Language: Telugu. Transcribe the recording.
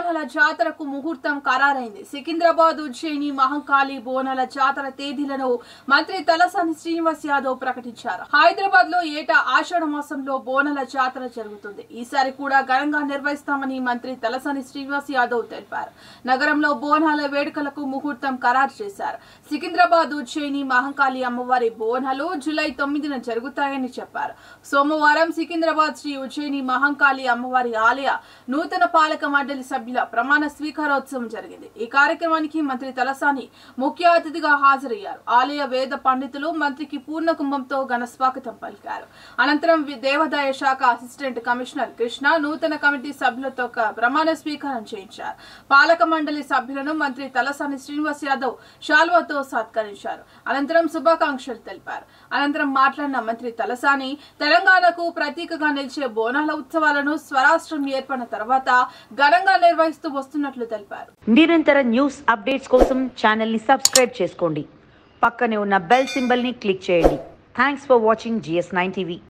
బోనాల జాతరకు ముహూర్తం ఖరారైంది. సికింద్రాబాద్, ఉజ్జయిని, మహంకాళి బోనాల జాతర తేదీలను మంత్రి తలసాని శ్రీనివాస్ యాదవ్ ప్రకటించారు. హైదరాబాద్ లో ఏటా ఆషాఢ మాసంలో బోనాల జాతర జరుగుతుంది. ఈసారి కూడా ఘనంగా నిర్వహిస్తామని మంత్రి తలసాని శ్రీనివాస్ యాదవ్ తెలిపారు. నగరంలో బోనాల వేడుకలకు ముహూర్తం ఖరారు చేశారు. సికింద్రాబాద్, ఉజ్జయిని, మహంకాళి అమ్మవారి బోనాలు జూలై 9న జరుగుతాయని చెప్పారు. సోమవారం సికింద్రాబాద్ శ్రీ ఉజ్జయిని మహంకాళి అమ్మవారి ఆలయ నూతన పాలక మండలి సభ్యుల ప్రమాణ స్వీకారోత్సవం జరిగింది. ఈ కార్యక్రమానికి మంత్రి తలసాని ముఖ్య అతిథిగా హాజరయ్యారు. ఆలయ వేద పండితులు మంత్రికి పూర్ణ కుంభంతో ఘన స్వాగతం పలికారు. అనంతరం దేవాదాయ శాఖ అసిస్టెంట్ కమిషనర్ కృష్ణ నూతన కమిటీ సభ్యులతో ప్రమాణ స్వీకారం చేయించారు. పాలక మండలి సభ్యులను మంత్రి తలసాని శ్రీనివాస్ యాదవ్ శాల్వాతో సత్కరించారు. అనంతరం శుభాకాంక్షలు తెలిపారు. అనంతరం మాట్లాడిన మంత్రి తలసాని తెలంగాణకు ప్రతీకగా నిలిచే బోనాల ఉత్సవాలను స్వరాష్ట్రం ఏర్పడిన తర్వాత ఘనంగా నిర్వహిస్తూ వస్తున్నట్లు తెలిపారు. నిరంతర న్యూస్ అప్డేట్స్ కోసం ఛానల్ ని సబ్స్క్రైబ్ చేసుకోండి. పక్కనే ఉన్న బెల్ సింబల్ ని క్లిక్ చేయండి. Thanks for watching GS9 TV.